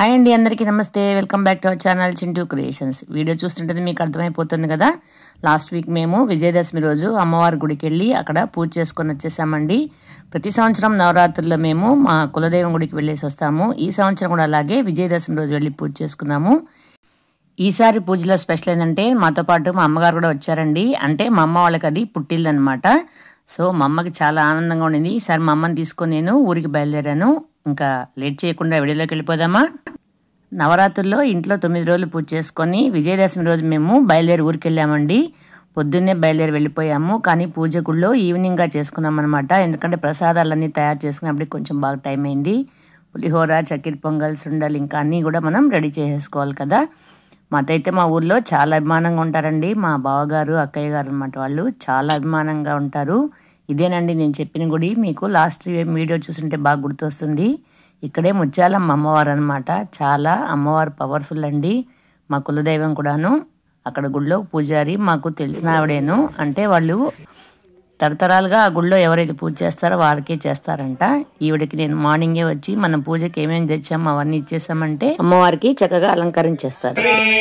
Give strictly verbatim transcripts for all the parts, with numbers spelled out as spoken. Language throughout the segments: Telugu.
హాయ్ అండి, అందరికీ నమస్తే. Welcome back to our channel Chintu creations. Video చూస్తుంటే మీకు అర్థమైపోతుంది కదా, లాస్ట్ వీక్ మేము విజయదశమి రోజు అమ్మవారి గుడికి వెళ్ళి అక్కడ పూజ చేసుకొని వచ్చేసామండి. ప్రతి సంవత్సరం నవరాత్రుల్లో మేము మా కులదైవం గుడికి వెళ్ళేసి వస్తాము. ఈ సంవత్సరం కూడా అలాగే విజయదశమి రోజు వెళ్ళి పూజ చేసుకున్నాము. ఈసారి పూజలో స్పెషల్ ఏంటంటే మాతో పాటు మా అమ్మగారు కూడా వచ్చారండి. అంటే మా అమ్మ వాళ్ళకి అది పుట్టిల్లు అనమాట. సో మా అమ్మకి చాలా ఆనందంగా ఉండింది. ఈసారి మా అమ్మని తీసుకొని నేను ఊరికి బయలుదేరాను. ఇంకా లేట్ చేయకుండా వీడియోలోకి వెళ్ళిపోదామా. నవరాత్రుల్లో ఇంట్లో తొమ్మిది రోజులు పూజ చేసుకొని విజయదశమి రోజు మేము బయలుదేరి ఊరికి వెళ్ళామండి. పొద్దున్నే బయలుదేరి వెళ్ళిపోయాము. కానీ పూజ గుళ్ళో ఈవినింగ్గా చేసుకున్నాం అనమాట. ఎందుకంటే ప్రసాదాలన్నీ తయారు చేసుకున్నప్పటికి కొంచెం బాగా టైం అయింది. పులిహోర, చక్కెర పొంగల్, సుండలు ఇంకా అన్నీ కూడా మనం రెడీ చేసేసుకోవాలి కదా. మాతైతే మా ఊర్లో చాలా అభిమానంగా ఉంటారండి. మా బావగారు, అక్కయ్య గారు అనమాట, వాళ్ళు చాలా అభిమానంగా ఉంటారు. ఇదేనండి నేను చెప్పిన గుడి. మీకు లాస్ట్ వీడియో చూస్తుంటే బాగా గుర్తొస్తుంది. ఇక్కడే ముత్యాలమ్మ అమ్మవారు అనమాట. చాలా అమ్మవారు పవర్ఫుల్ అండి. మా కులదైవం కూడాను. అక్కడ గుడిలో పూజారి మాకు తెలిసిన ఆవిడేను. అంటే వాళ్ళు తరతరాలుగా ఆ గుడిలో ఎవరైతే పూజ చేస్తారో వారికే చేస్తారంట. ఈవిడికి నేను మార్నింగే వచ్చి మన పూజకి ఏమేమి తెచ్చాము అవన్నీ ఇచ్చేసామంటే అమ్మవారికి చక్కగా అలంకరించేస్తారు.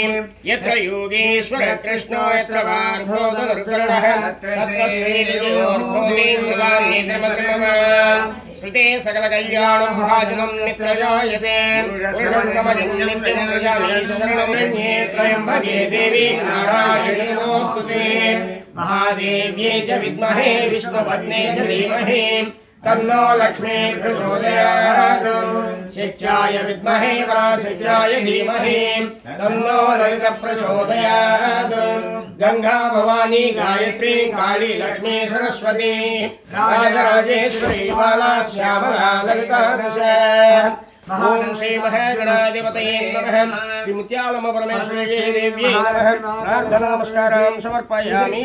श्रुते सकल कल्याणं भाजनं नित्रजायते पुरुषोत्तमं नित्यं प्रजाये शरणमन्ये त्र्यम्बके देवी नारायणी नमोस्तुते महादेव्यै च विद्महे विष्णुपत्न्यै च धीमहि तन्नो लक्ष्मी प्रचोदयात् शिक्षाय विद्महे पराशिक्षाय धीमहि तन्नो ललित प्रचोदयात् गंगा भवानी गायत्री काली लक्ष्मी सरस्वती राजराजेश्वरी बाला श्यामला ललिता दश ओम श्री महागणाधिपतये नमः श्री मुत्यालम्मा परमेश्वरी देव्यै नमः प्रार्थना नमस्कारां समर्पयामि.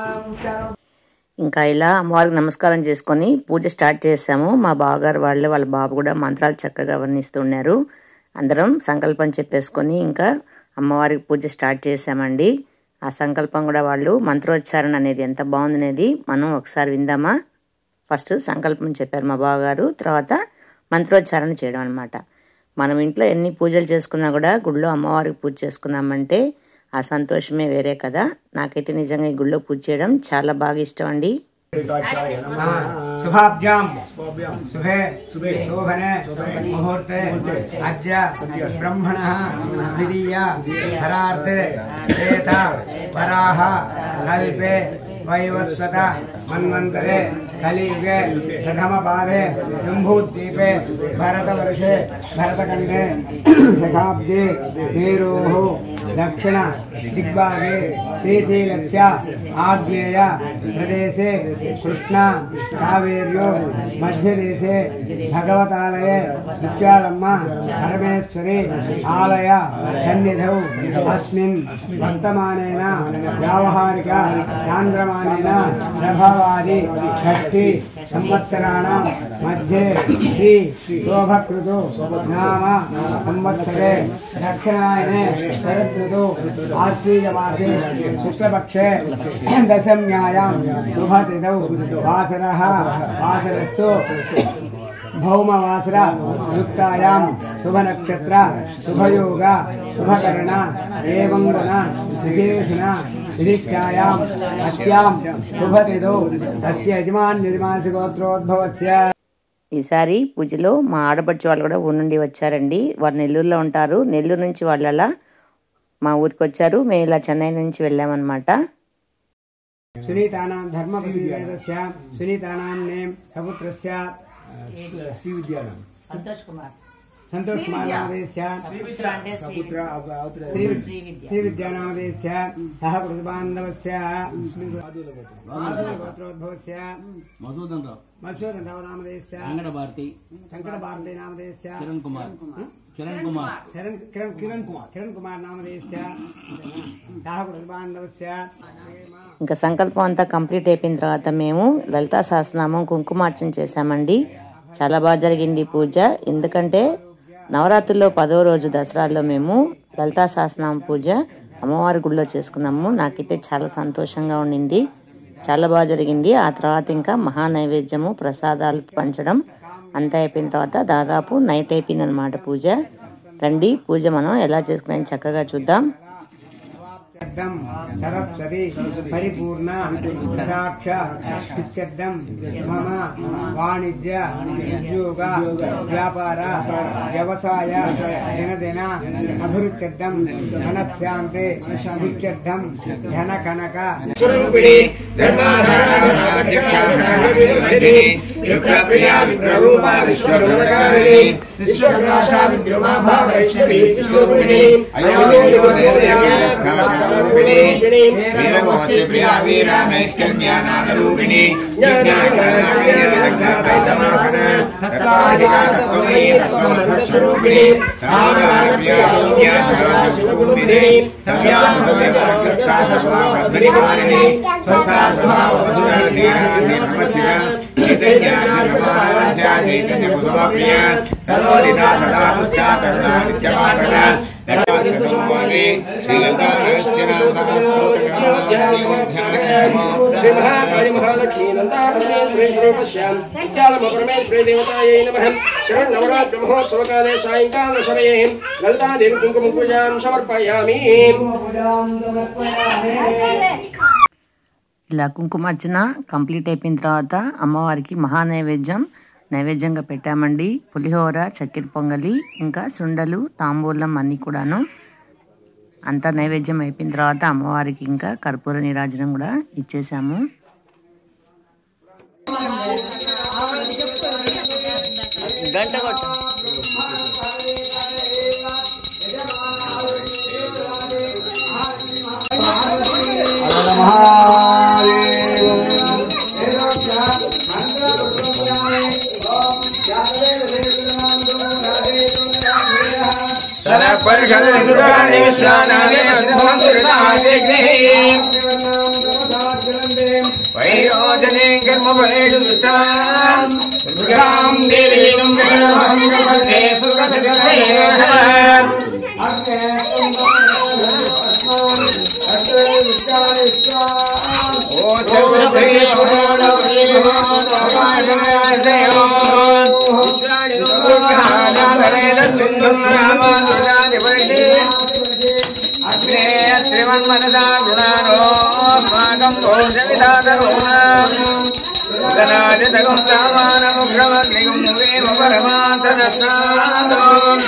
ఇంకా ఇలా అమ్మవారికి నమస్కారం చేసుకొని పూజ స్టార్ట్ చేసాము. మా బావగారు వాళ్ళు వాళ్ళ బాబు కూడా మంత్రాలు చక్కగా వర్ణిస్తున్నారు. అందరం సంకల్పం చెప్పేసుకొని ఇంకా అమ్మవారికి పూజ స్టార్ట్ చేసామండి. ఆ సంకల్పం కూడా వాళ్ళు మంత్రోచ్చారణ అనేది ఎంత బాగుందనేది మనం ఒకసారి విందామా. ఫస్ట్ సంకల్పం చెప్పారు మా బావగారు, తర్వాత మంత్రోచ్చారణ చేయడం అనమాట. మనం ఇంట్లో ఎన్ని పూజలు చేసుకున్నా కూడా గుడిలో అమ్మవారికి పూజ చేసుకున్నామంటే ఆ సంతోషమే వేరే కదా. నాకైతే నిజంగా ఈ గుడిలో పూజ చేయడం చాలా బాగా ఇష్టం అండి. शुभाभ्यां शुभे शोभने मुहूर्ते अद्य ब्रह्मणः द्वितीय धरार्थे श्वेता वराह कल्पे वैवस्वत मन्वन्तरे कलियुगे प्रथमपादे जम्बूद्वीपे भरतवर्षे भरतखण्डे शताब्दे मेरोः दक्षिण दिग्भागे श्रीशैलस्य आग्नेय प्रदेशे कृष्णा कावेर्यो मध्यदेशे भगवतालये मुत्यालम्मा परमेश्वरी आलय सन्निधौ अस्मिन् वर्तमानेन व्यावहारिक चान्द्रमानेन प्रभावादि षष्ठी संवत्सराणां मध्ये श्री शोभकृतु नाम संवत्सरे दक्षिणायने शरदृतु आश्वीजमासे शुक्लपक्षे दशम्यायां शुभतिथौ वासरः वासरस्तु भौमवासर युक्तायां शुभनक्षत्र शुभयोग शुभकर्ण एवं गुण विशेषण विधिष्ठायां अस्यां शुभतिथौ तस्य यजमान निर्मासी गोत्रोद्भवस्य. ఈసారి పూజలో మా ఆడపడుచు వాళ్ళు కూడా ఊరు నుండి వచ్చారండి. వారు నెల్లూరులో ఉంటారు. నెల్లూరు నుంచి వాళ్ళు అలా మా ఊరికి వచ్చారు. మేము ఇలా చెన్నై నుంచి వెళ్ళామన్నమాట. సునీతానాం ధర్మపతివేదస్య సునీతానాం నేమ్ సపుత్రస్య శ్రీ విద్యానాం సంతోష్ కుమార్ సంతోష్ కుమార్ నామదేశ్య శ్రీ విద్యానామదేశ్య సహ కృతబాంధవస్య గోత్రోద్భవస్య మధుసూదన్ రావు మధుసూదన్ రావు నామదేశ్య వెంకట భారతి వెంకట భారతి నామదేశ్య కిరణ్ కుమార్ కిరణ్ కుమార్ కిరణ్ కిరణ్ కిరణ్ కుమార్ కిరణ్ కుమార్ నామదేశ్య సహ కృతబాంధవస్య. ఇంకా సంకల్పం అంతా కంప్లీట్ అయిపోయిన తర్వాత మేము లలితా సహస్రనామం కుంకుమార్చన చేశామండి. చాలా బాగా జరిగింది పూజ. ఎందుకంటే నవరాత్రుల్లో పదో రోజు దసరాలో మేము లలితా సహస్రనామ పూజ అమ్మవారి గుడిలో చేసుకున్నాము. నాకైతే చాలా సంతోషంగా ఉండింది. చాలా బాగా జరిగింది. ఆ తర్వాత ఇంకా మహా నైవేద్యము ప్రసాదాలు పంచడం అంతా అయిపోయిన తర్వాత దాదాపు నైట్ అయిపోయింది అనమాట పూజ. రండి పూజ మనం ఎలా చేసుకున్నాం చక్కగా చూద్దాం. సరస్వతి పరిపూర్ణ కటాక్ష సిద్ధ్యం మమ వాణిజ్య ఉద్యోగ వ్యాపార వ్యవసాయ దినదిన అభివృద్ధ్యం మనశ్శాంతి సిద్ధ్యం ధన కనక ప్రియా వీర నైష్కర్మ్యానాదరూపిణి परमेश्वरी देवतायै नमः। शरण्नवरात्र महोत्सवकाले सायंकाल समये ललिता देवी कुंकुमपूजां समर्पयामि। ఇలా కుంకుమార్చన కంప్లీట్ అయిపోయిన తర్వాత అమ్మవారికి మహా నైవేద్యం నైవేద్యంగా పెట్టామండి. పులిహోర, చక్కెర పొంగలి, ఇంకా సుండలు, తాంబూలం అన్నీ కూడాను. అంతా నైవేద్యం అయిపోయిన తర్వాత అమ్మవారికి ఇంకా కర్పూర నీరాజనం కూడా ఇచ్చేసాము. గంట కొట్టు. వైరోజనే కర్మఫలేషు దుష్టాం దుర్గాం దేవీం గణపతే సుఖసగతే ఓ చౌరభే శ్రీమన్మనసా గుణానో స్మాకం దోషవిధాతరుణాజతగం సామానముగ్రమగ్నిగం వేమ పరమాంతదస్నాదో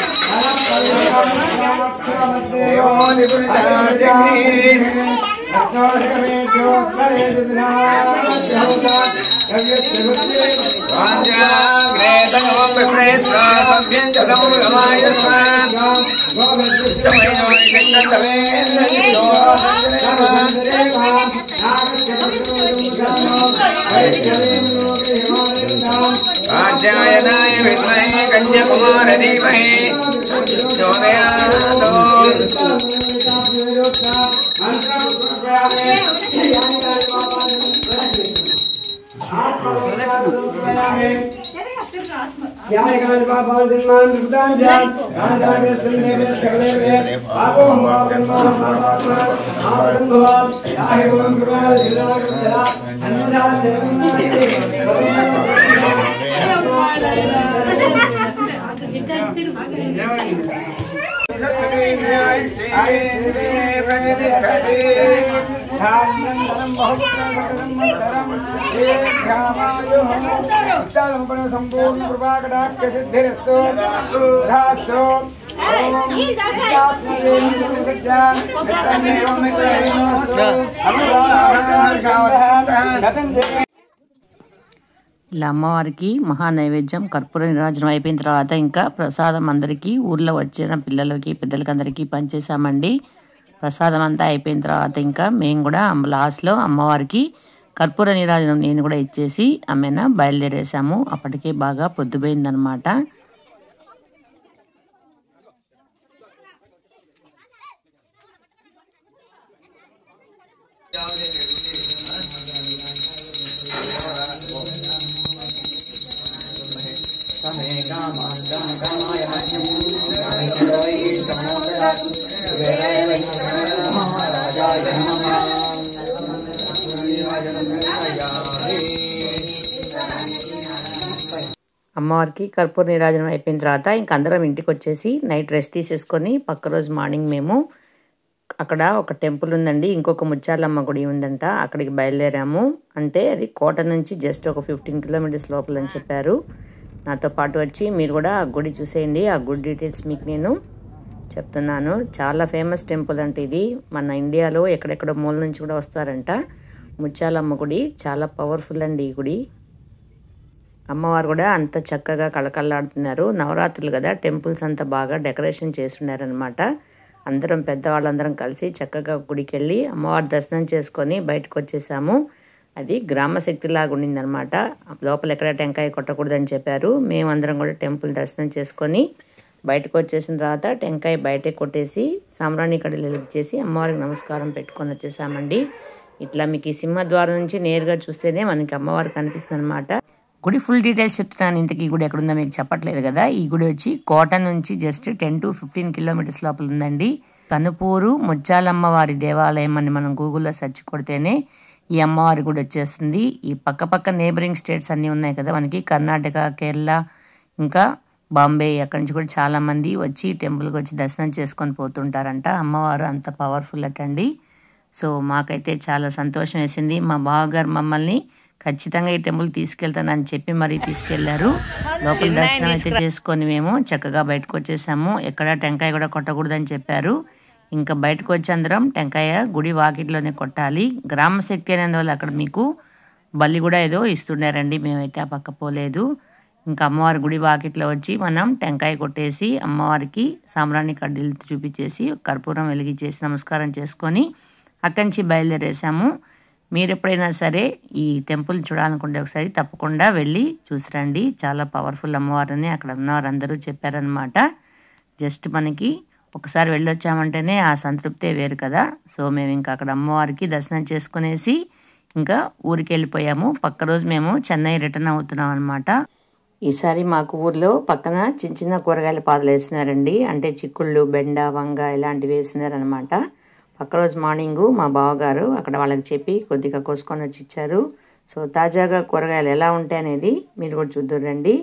आज्यायनाय विद्महे कन्याकुमार धीमहि प्रचोदयात्। संपूर्ण कृपाकटाक्ष सिद्धिरस्तु धास्तु ఇలా అమ్మవారికి మహా నైవేద్యం కర్పూర నిరాజనం అయిపోయిన తర్వాత ఇంకా ప్రసాదం అందరికీ ఊర్లో వచ్చిన పిల్లలకి పెద్దలకి అందరికీ పంచేసామండి. ప్రసాదం అంతా అయిపోయిన తర్వాత ఇంకా మేము కూడా లాస్ట్లో అమ్మవారికి కర్పూర నీరాజనం నేను కూడా ఇచ్చేసి ఆమెన బయలుదేరేసాము. అప్పటికే బాగా పొద్దుపోయిందనమాట. అమ్మవారికి కర్పూర నీరాజనం అయిపోయిన తర్వాత ఇంక అందరం ఇంటికి వచ్చేసి నైట్ రెస్ట్ తీసేసుకొని పక్క రోజు మార్నింగ్ మేము అక్కడ ఒక టెంపుల్ ఉందండి, ఇంకొక ముత్యాలమ్మ గుడి ఉందంట, అక్కడికి బయలుదేరాము. అంటే అది కోట నుంచి జస్ట్ ఒక ఫిఫ్టీన్ కిలోమీటర్స్ లోపల అని చెప్పారు. నాతో పాటు వచ్చి మీరు కూడా ఆ గుడి చూసేయండి. ఆ గుడి డీటెయిల్స్ మీకు నేను చెప్తున్నాను. చాలా ఫేమస్ టెంపుల్ అంటే ఇది మన ఇండియాలో ఎక్కడెక్కడో మూల నుంచి కూడా వస్తారంట. ముత్యాలమ్మ గుడి చాలా పవర్ఫుల్ అండి ఈ గుడి. అమ్మవారు కూడా అంత చక్కగా కళకళలాడుతున్నారు. నవరాత్రులు కదా, టెంపుల్స్ అంతా బాగా డెకరేషన్ చేస్తున్నారనమాట. అందరం పెద్దవాళ్ళందరం కలిసి చక్కగా గుడికి వెళ్ళి అమ్మవారి దర్శనం చేసుకొని బయటకు వచ్చేసాము. అది గ్రామశక్తిలాగా ఉండిందనమాట. లోపల ఎక్కడ టెంకాయ కొట్టకూడదని చెప్పారు. మేమందరం కూడా టెంపుల్ దర్శనం చేసుకొని బయటకు వచ్చేసిన తర్వాత టెంకాయ బయటే కొట్టేసి సాంబ్రాణి కడలు వెలిగించేసి అమ్మవారికి నమస్కారం పెట్టుకొని వచ్చేసామండి. ఇట్లా మీకు ఈ సింహద్వారం నుంచి నేరుగా చూస్తేనే మనకి అమ్మవారు కనిపిస్తుంది అనమాట. గుడి ఫుల్ డీటెయిల్స్ చెప్తున్నాను. ఇంతకీ ఈ గుడి ఎక్కడుందో మీకు చెప్పట్లేదు కదా. ఈ గుడి వచ్చి కోట నుంచి just ten to fifteen kilometers లోపల ఉందండి. కనుపూరు ముత్యాలమ్మ వారి దేవాలయం అని మనం గూగుల్లో సెర్చ్ కొడితేనే ఈ అమ్మవారి గుడి వచ్చేస్తుంది. ఈ పక్క పక్క నేబరింగ్ స్టేట్స్ అన్నీ ఉన్నాయి కదా మనకి, కర్ణాటక, కేరళ, ఇంకా బాంబే, అక్కడి నుంచి కూడా చాలామంది వచ్చి టెంపుల్కి వచ్చి దర్శనం చేసుకొని పోతుంటారంట. అమ్మవారు అంత పవర్ఫుల్ అటండి. సో మాకైతే చాలా సంతోషం వేసింది. మా బావగారు మమ్మల్ని ఖచ్చితంగా ఈ టెంపుల్ తీసుకెళ్తానని చెప్పి మరీ తీసుకెళ్లారు. లోపల దర్శనం అయితే చేసుకొని మేము చక్కగా బయటకు వచ్చేసాము. ఎక్కడ టెంకాయ కూడా కొట్టకూడదని చెప్పారు. ఇంకా బయటకు వచ్చి అందరం టెంకాయ గుడి వాకిట్లోనే కొట్టాలి. గ్రామ శక్తి అనేందువల్ల అక్కడ మీకు బల్లి కూడా ఏదో ఇస్తున్నారండి. మేమైతే ఆ పక్క పోలేదు. ఇంకా అమ్మవారి గుడి వాకిట్లో వచ్చి మనం టెంకాయ కొట్టేసి అమ్మవారికి సాంబ్రాణి కడ్డీలు చూపించేసి కర్పూరం వెలిగించేసి నమస్కారం చేసుకొని అక్కడి నుంచి బయలుదేరేసాము. మీరు ఎప్పుడైనా సరే ఈ టెంపుల్ చూడాలనుకుంటే ఒకసారి తప్పకుండా వెళ్ళి చూసిరండి. చాలా పవర్ఫుల్ అమ్మవారని అక్కడ ఉన్నవారు అందరూ చెప్పారనమాట. జస్ట్ మనకి ఒకసారి వెళ్ళొచ్చామంటేనే ఆ సంతృప్తే వేరు కదా. సో మేము ఇంకా అక్కడ అమ్మవారికి దర్శనం చేసుకునేసి ఇంకా ఊరికి వెళ్ళిపోయాము. పక్క రోజు మేము చెన్నై రిటర్న్ అవుతున్నాం అనమాట. ఈసారి మాకు ఊర్లో పక్కన చిన్న చిన్న కూరగాయల పాదులు వేసినారండి. అంటే చిక్కుళ్ళు, బెండ, వంగ ఇలాంటివి వేసినారనమాట. పక్క రోజు మార్నింగు మా బావగారు అక్కడ వాళ్ళకి చెప్పి కొద్దిగా కోసుకొని వచ్చి ఇచ్చారు. సో తాజాగా కూరగాయలు ఎలా ఉంటాయి అనేది మీరు కూడా చూద్దురండి.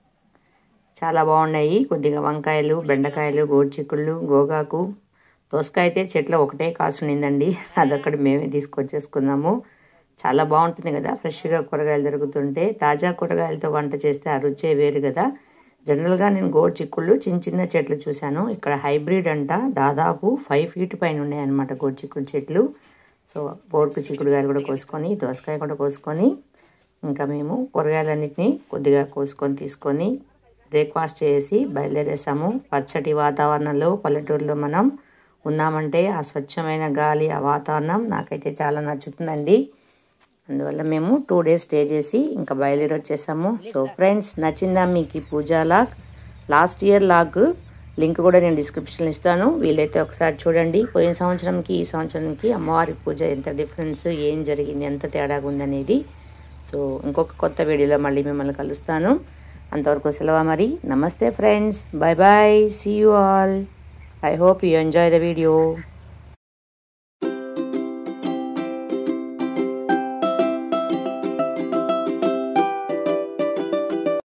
చాలా బాగున్నాయి. కొద్దిగా వంకాయలు, బెండకాయలు, గోరుచిక్కుళ్ళు, గోగాకు, దోసకాయ అయితే చెట్లో ఒకటే కాసునిందండి. అదొక్కటి మేమే తీసుకొచ్చేసుకున్నాము. చాలా బాగుంటుంది కదా ఫ్రెష్గా కూరగాయలు దొరుకుతుంటే. తాజా కూరగాయలతో వంట చేస్తే ఆ రుచే వేరు కదా. జనరల్గా నేను గోరు చిక్కుళ్ళు చిన్న చిన్న చెట్లు చూశాను. ఇక్కడ హైబ్రిడ్ అంట, దాదాపు ఫైవ్ ఫీట్ పైన ఉన్నాయన్నమాట గోరు చిక్కుడు చెట్లు. సో గోరుకు చిక్కుడుకాయలు కూడా కోసుకొని, దోసకాయ కూడా కోసుకొని ఇంకా మేము కూరగాయలన్నింటినీ కొద్దిగా కోసుకొని తీసుకొని బ్రేక్ఫాస్ట్ చేసి బయలుదేరేసాము. పచ్చటి వాతావరణంలో పల్లెటూరులో మనం ఉన్నామంటే ఆ స్వచ్ఛమైన గాలి, ఆ వాతావరణం నాకైతే చాలా నచ్చుతుందండి. అందువల్ల మేము టూ డేస్ స్టే చేసి ఇంకా బయలుదేరి వచ్చేసాము. సో ఫ్రెండ్స్, నచ్చిందా మీకు ఈ puja vlog? Last year vlog link కూడా నేను డిస్క్రిప్షన్లో ఇస్తాను. వీలైతే ఒకసారి చూడండి. పోయిన సంవత్సరంకి ఈ సంవత్సరంకి అమ్మవారి పూజ ఎంత డిఫరెన్స్, ఏం జరిగింది, ఎంత తేడాగా ఉందనేది. సో ఇంకొక కొత్త వీడియోలో మళ్ళీ మిమ్మల్ని కలుస్తాను. అంతవరకు సెలవు మరి. నమస్తే friends, bye bye, see you all. I hope you enjoy the video.